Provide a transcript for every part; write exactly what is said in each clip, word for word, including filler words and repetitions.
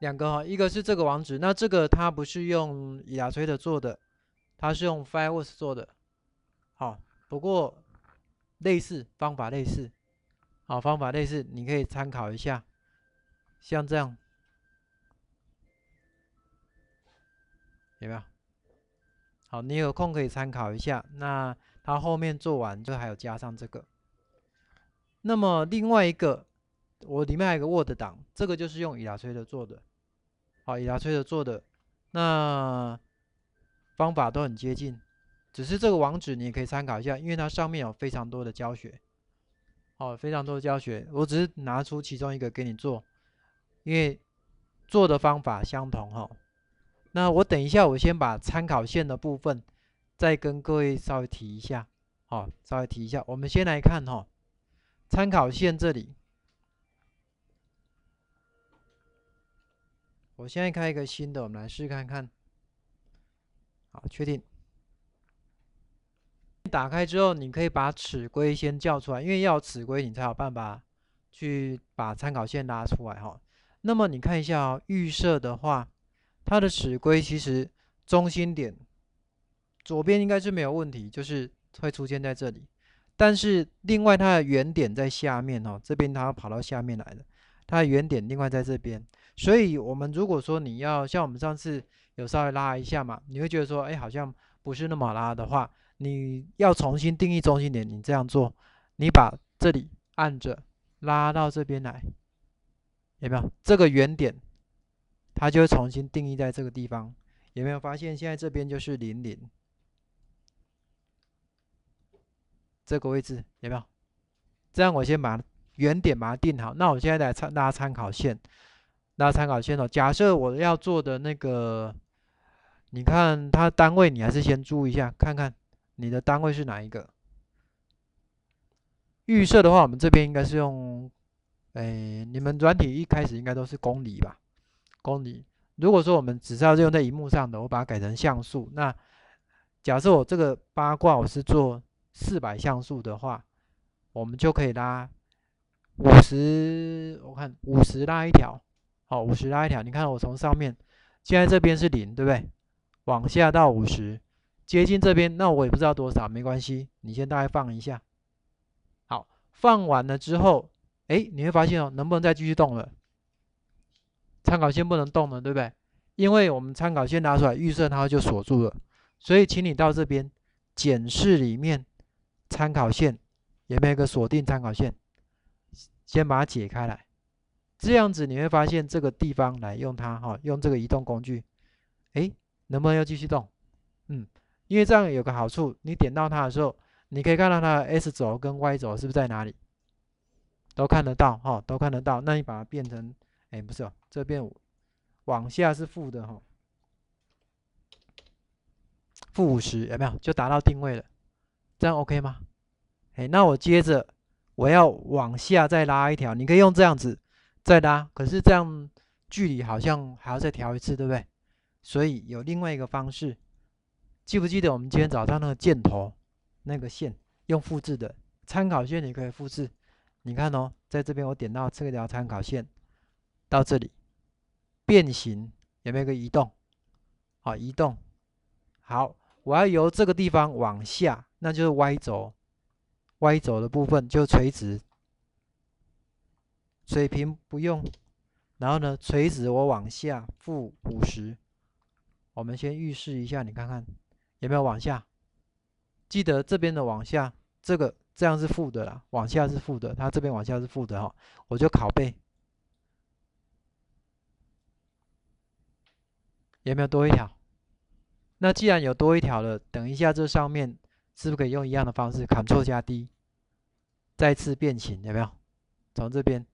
两个哈，一个是这个网址，那这个它不是用 Illustrator 做的，它是用 Fireworks 做的。好，不过类似方法类似，好方法类似，你可以参考一下，像这样有没有？好，你有空可以参考一下。那它后面做完就还有加上这个。那么另外一个，我里面还有个 Word 档，这个就是用 Illustrator 做的。好，Illustrator 做的，那方法都很接近，只是这个网址你也可以参考一下，因为它上面有非常多的教学。哦，非常多的教学，我只是拿出其中一个给你做，因为做的方法相同哈。那我等一下，我先把参考线的部分再跟各位稍微提一下，好，稍微提一下。我们先来看哈，参考线这里，我现在开一个新的，我们来试看看。好，确定。打开之后，你可以把尺规先叫出来，因为要有尺规，你才有办法去把参考线拉出来哈。那么你看一下哦，预设的话，它的尺规其实中心点左边应该是没有问题，就是会出现在这里。但是另外它的原点在下面哦，这边它要跑到下面来了，它的原点另外在这边。所以我们如果说你要像我们上次有稍微拉一下嘛，你会觉得说，哎，好像不是那么好拉的话，你要重新定义中心点，你这样做，你把这里按着拉到这边来，有没有？这个原点它就会重新定义在这个地方。有没有发现现在这边就是零零这个位置，有没有？这样我先把原点把它定好。那我现在来参拉参考线，拉参考线哦。假设我要做的那个，你看它单位，你还是先注意一下，看看你的单位是哪一个。预设的话，我们这边应该是用，诶，你们软体一开始应该都是公里吧？公里。如果说我们只是要用在荧幕上的，我把它改成像素。那假设我这个八卦我是做四百像素的话，我们就可以拉五十，我看五十拉一条，好，五十拉一条。你看我从上面，现在这边是零，对不对？往下到五十，接近这边，那我也不知道多少，没关系，你先大概放一下。好，放完了之后，哎，你会发现哦，能不能再继续动了？参考线不能动了，对不对？因为我们参考线拿出来，预设它就锁住了。所以，请你到这边检视里面参考线有没有一个锁定参考线，先把它解开来。这样子你会发现这个地方来用它哈，用这个移动工具，哎，能不能又继续动？嗯，因为这样有个好处，你点到它的时候，你可以看到它的 S 轴跟 Y 轴是不是在哪里，都看得到哈，都看得到。那你把它变成，哎，不是哦，这边往下是负的哈，负五十有没有？就达到定位了，这样 OK 吗？哎，那我接着我要往下再拉一条，你可以用这样子再拉，可是这样距离好像还要再调一次，对不对？所以有另外一个方式，记不记得我们今天早上那个箭头那个线用复制的参考线，你可以复制。你看哦，在这边我点到这条参考线到这里变形，有没有一个移动？好，移动。好，我要由这个地方往下，那就是 Y 轴，Y 轴的部分就垂直，水平不用。然后呢，垂直我往下负五十，我们先预示一下，你看看有没有往下？记得这边的往下，这个这样是负的啦，往下是负的，它这边往下是负的哈，我就拷贝，有没有多一条？那既然有多一条了，等一下这上面是不是可以用一样的方式 ，Ctrl 加 D， 再次变形，有没有？从这边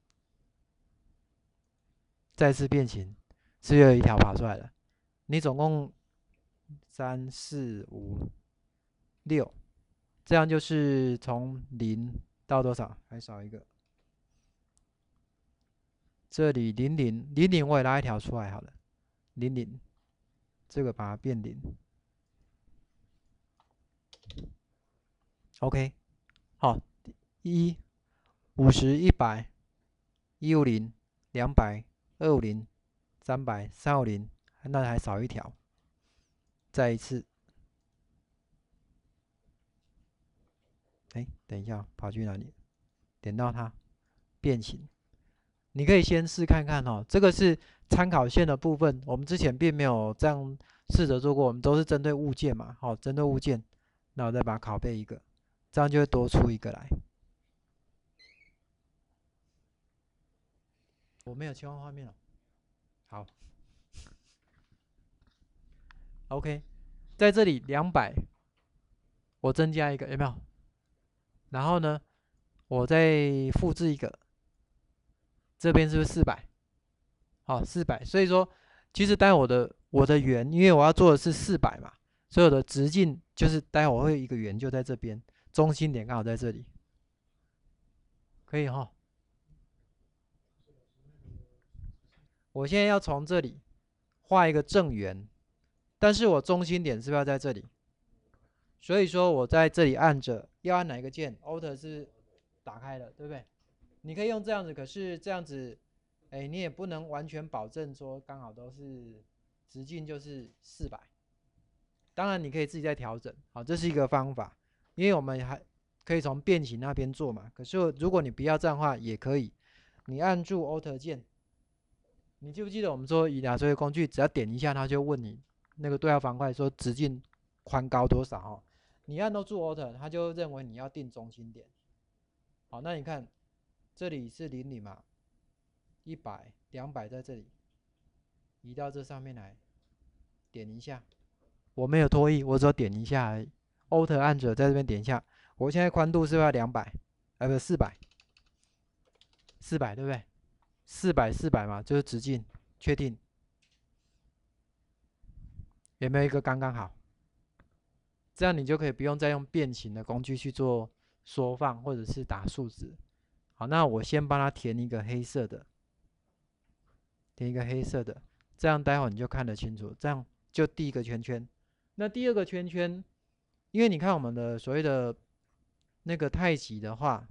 再次变形，是又有一条跑出来了。你总共三四五六，这样就是从零到多少？还少一个，这里零零零零我也拉一条出来好了，零零这个把它变零 ，OK， 好，一五十一百一五零两百二五零三百、三五零，那还少一条。再一次，哎，等一下，跑去哪里？点到它，变形。你可以先试看看哦，这个是参考线的部分，我们之前并没有这样试着做过，我们都是针对物件嘛，好，针对物件，那我再把它拷贝一个，这样就会多出一个来。我没有切换画面了，好 ，OK， 在这里两百，我增加一个，有没有？然后呢，我再复制一个，这边是不是四百？好，四百，所以说，其实待会我的我的圆，因为我要做的是四百嘛，所以我的直径就是待会我会有一个圆就在这边，中心点刚好在这里，可以哈。我现在要从这里画一个正圆，但是我中心点是不是要在这里？所以说我在这里按着，要按哪一个键 ？Alt 是打开了，对不对？你可以用这样子，可是这样子，哎，你也不能完全保证说刚好都是直径就是四百。当然你可以自己再调整，好，这是一个方法，因为我们还可以从变形那边做嘛。可是如果你不要这样的话，也可以，你按住 Alt 键。你记不记得我们说以亚洲工具，只要点一下，它就问你那个对话方块说直径宽高多少哦？你按到住 Alt， 它就认为你要定中心点。好，那你看这里是零零嘛，一百、两百在这里，移到这上面来，点一下。我没有拖移，我只有点一下而已。Alt 按着在这边点一下，我现在宽度是不是要两百？哎，不是四百，四百对不对？四百四百嘛，就是直径，确定。有没有一个刚刚好？这样你就可以不用再用变形的工具去做缩放或者是打数值。好，那我先帮它填一个黑色的，填一个黑色的，这样待会你就看得清楚。这样就第一个圈圈，那第二个圈圈，因为你看我们的所谓的那个太极的话，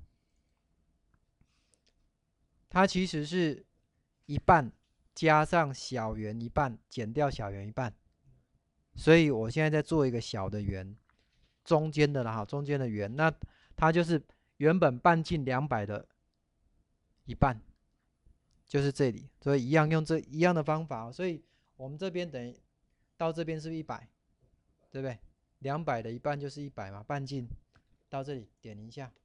它其实是一半加上小圆一半，减掉小圆一半。所以我现在在做一个小的圆，中间的啦哈，中间的圆，那它就是原本半径两百的一半，就是这里，所以一样用这一样的方法，所以我们这边等于到这边是一百，对不对？两百的一半就是一百嘛，半径到这里点一下，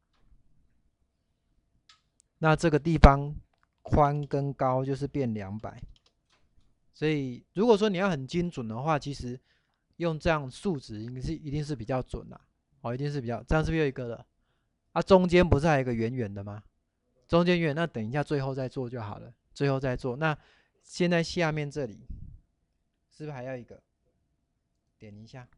那这个地方宽跟高就是变两百。所以如果说你要很精准的话，其实用这样数值应该是一定是比较准啦，哦，一定是比较，这样是不是有一个了？啊，中间不是还有一个圆圆的吗？中间圆，那等一下最后再做就好了，最后再做。那现在下面这里是不是还要一个？点一下，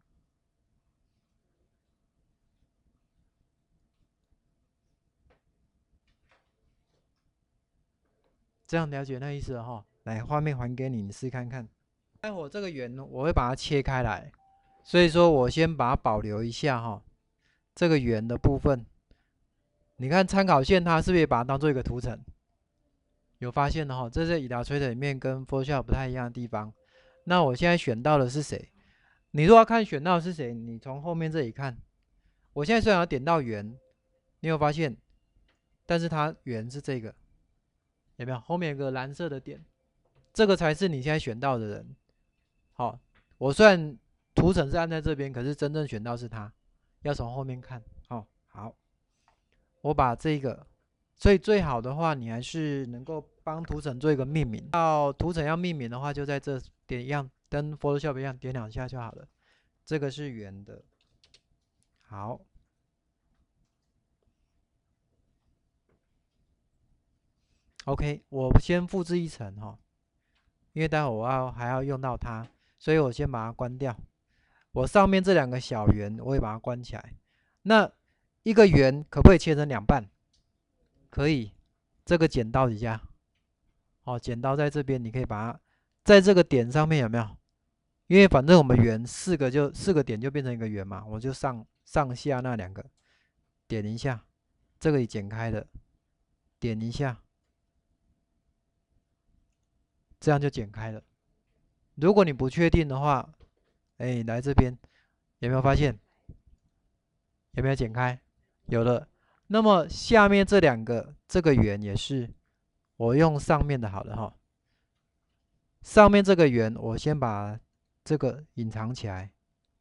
这样了解那意思了哈。来，画面还给你，你试看看。待会这个圆我会把它切开来，所以说我先把它保留一下哈。这个圆的部分，你看参考线它是不是也把它当做一个图层？有发现的哈，这是 Illustrator 里面跟 Photoshop 不太一样的地方。那我现在选到的是谁？你如果要看选到的是谁，你从后面这里看。我现在虽然要点到圆，你有发现？但是它圆是这个，有没有？后面有个蓝色的点，这个才是你现在选到的人。好，我虽然图层是按在这边，可是真正选到是他，要从后面看。哦，好，我把这个，所以最好的话，你还是能够帮图层做一个命名。要图层要命名的话，就在这点一样，跟 Photoshop 一样，点两下就好了。这个是圆的，好。OK，我先复制一层哈，因为待会我要还要用到它，所以我先把它关掉。我上面这两个小圆，我会把它关起来。那一个圆可不可以切成两半？可以。这个剪刀底下，哦，剪刀在这边，你可以把它在这个点上面有没有？因为反正我们圆四个就四个点就变成一个圆嘛，我就上上下那两个点一下，这个也剪开了，点一下。 这样就剪开了。如果你不确定的话，哎，来这边有没有发现？有没有剪开？有了。那么下面这两个这个圆也是，我用上面的好了哈。上面这个圆，我先把这个隐藏起来。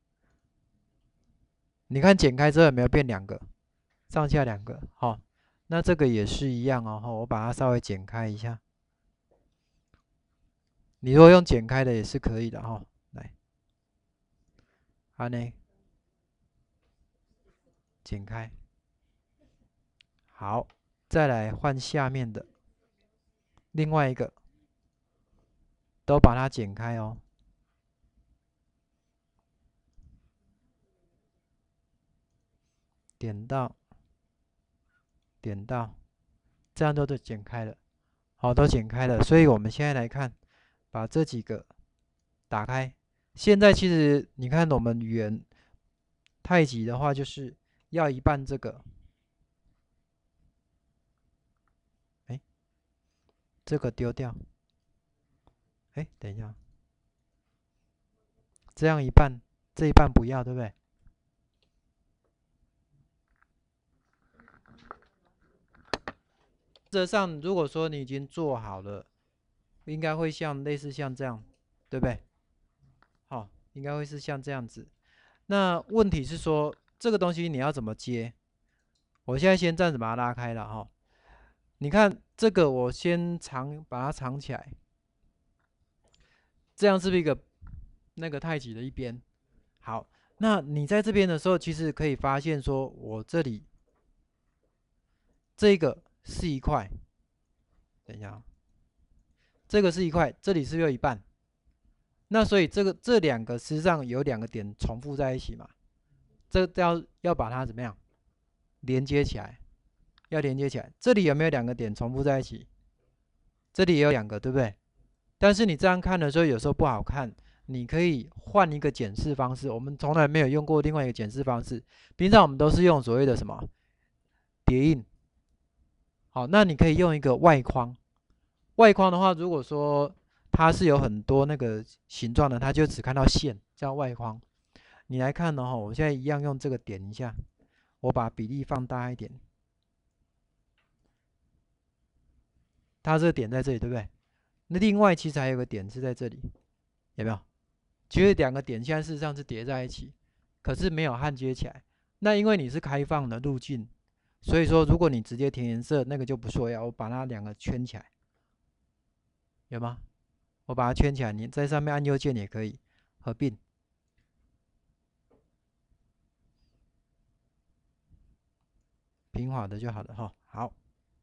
你看剪开之后有没有变两个？上下两个，好。那这个也是一样哦，我把它稍微剪开一下。你如果用剪开的也是可以的哈。来，好呢，剪开。好，再来换下面的另外一个，都把它剪开哦。点到，点到，这样都都剪开了。好，都剪开了。所以我们现在来看，把这几个打开。现在其实你看我们圆太极的话，就是要一半这个，哎，这个丢掉。哎，等一下，这样一半，这一半不要，对不对？原则上，如果说你已经做好了，应该会像类似像这样，对不对？好，应该会是像这样子。那问题是说，这个东西你要怎么接？我现在先暂时把它拉开了哈。你看这个，我先藏，把它藏起来。这样是不是一个那个太极的一边？好，那你在这边的时候，其实可以发现说，我这里这个是一块，等一下，这个是一块，这里是不是有一半？那所以这个这两个实际上有两个点重复在一起嘛？这要要把它怎么样连接起来？要连接起来。这里有没有两个点重复在一起？这里也有两个，对不对？但是你这样看的时候，有时候不好看。你可以换一个检视方式。我们从来没有用过另外一个检视方式。平常我们都是用所谓的什么叠印。好，那你可以用一个外框。外框的话，如果说它是有很多那个形状的，它就只看到线，叫外框。你来看的话，我现在一样用这个点一下，我把比例放大一点。它这个点在这里，对不对？那另外其实还有个点是在这里，有没有？其实两个点现在事实上是叠在一起，可是没有焊接起来。那因为你是开放的路径，所以说如果你直接填颜色，那个就不说要，我把它两个圈起来，有吗？我把它圈起来，你在上面按右键也可以合并，平滑的就好了哈。好，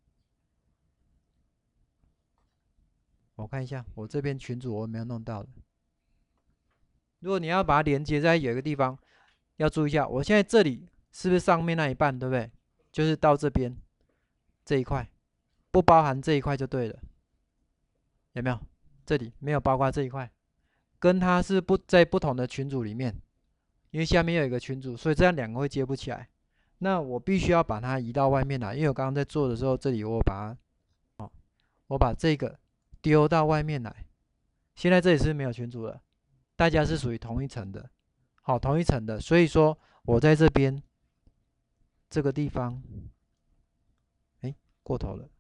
我看一下我这边群组我有没有弄到的。如果你要把它连接在有一个地方，要注意一下，我现在这里是不是上面那一半，对不对？就是到这边这一块，不包含这一块就对了，有没有？这里没有包括这一块，跟它是不在不同的群组里面，因为下面有一个群组，所以这样两个会接不起来。那我必须要把它移到外面来，因为我刚刚在做的时候，这里我把它，哦，我把这个丢到外面来。现在这里是没有群组了，大家是属于同一层的，好，同一层的，所以说我在这边这个地方，哎，过头了，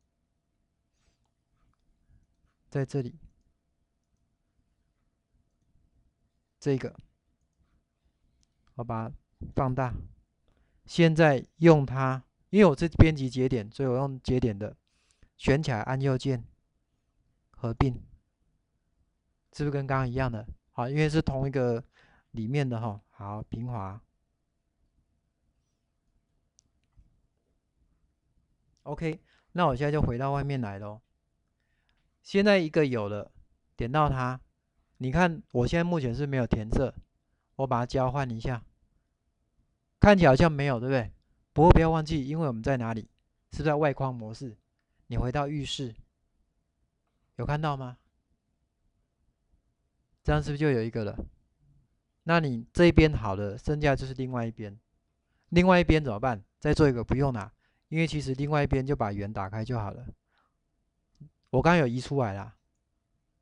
在这里这个，我把它放大。现在用它，因为我是编辑节点，所以我用节点的，选起来按右键合并，是不是跟刚刚一样的？好，因为是同一个里面的哈。好，平滑。OK，那我现在就回到外面来咯。现在一个有了，点到它，你看我现在目前是没有填色，我把它交换一下，看起来好像没有，对不对？不过不要忘记，因为我们在哪里？是在外框模式。你回到浴室，有看到吗？这样是不是就有一个了？那你这一边好了，剩下就是另外一边。另外一边怎么办？再做一个，不用啦，因为其实另外一边就把圆打开就好了。我刚刚有移出来啦，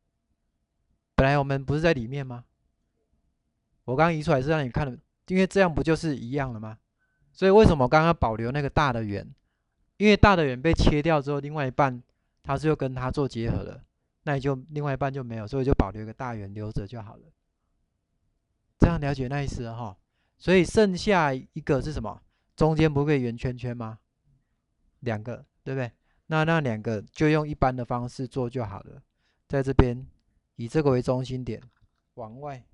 本来我们不是在里面吗？我刚刚移出来是让你看的，因为这样不就是一样了吗？所以为什么我刚刚保留那个大的圆？因为大的圆被切掉之后，另外一半它是又跟它做结合了，那你就另外一半就没有，所以就保留一个大圆留着就好了。这样了解那意思了哈。所以剩下一个是什么？中间不可以圆圈圈吗？两个，对不对？那那两个就用一般的方式做就好了。在这边以这个为中心点，往外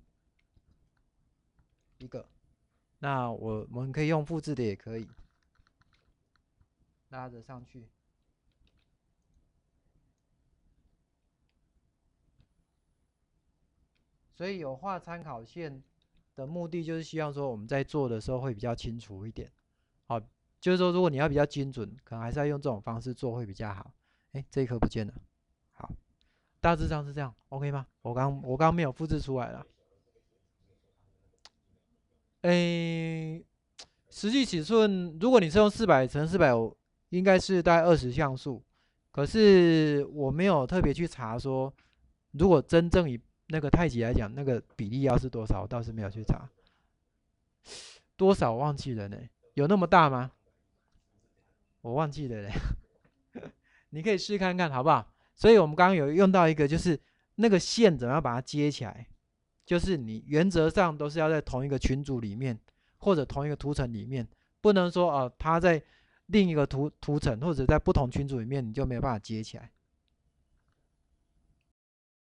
一个。那我我们可以用复制的也可以，拉着上去。所以有画参考线的目的，就是希望说我们在做的时候会比较清楚一点。好，就是说如果你要比较精准，可能还是要用这种方式做会比较好。哎，这一颗不见了。好，大致上是这样 ，OK 吗？我刚我刚没有复制出来了。诶，实际尺寸，如果你是用四百乘四百，应该是大概二十像素。可是我没有特别去查说，如果真正以那个太极来讲，那个比例要是多少，我倒是没有去查。多少忘记了呢？有那么大吗？我忘记了嘞。你可以试看看好不好？所以我们刚刚有用到一个，就是那个线怎么样把它接起来，就是你原则上都是要在同一个群组里面，或者同一个图层里面，不能说哦、呃、它在另一个图图层或者在不同群组里面你就没有办法接起来。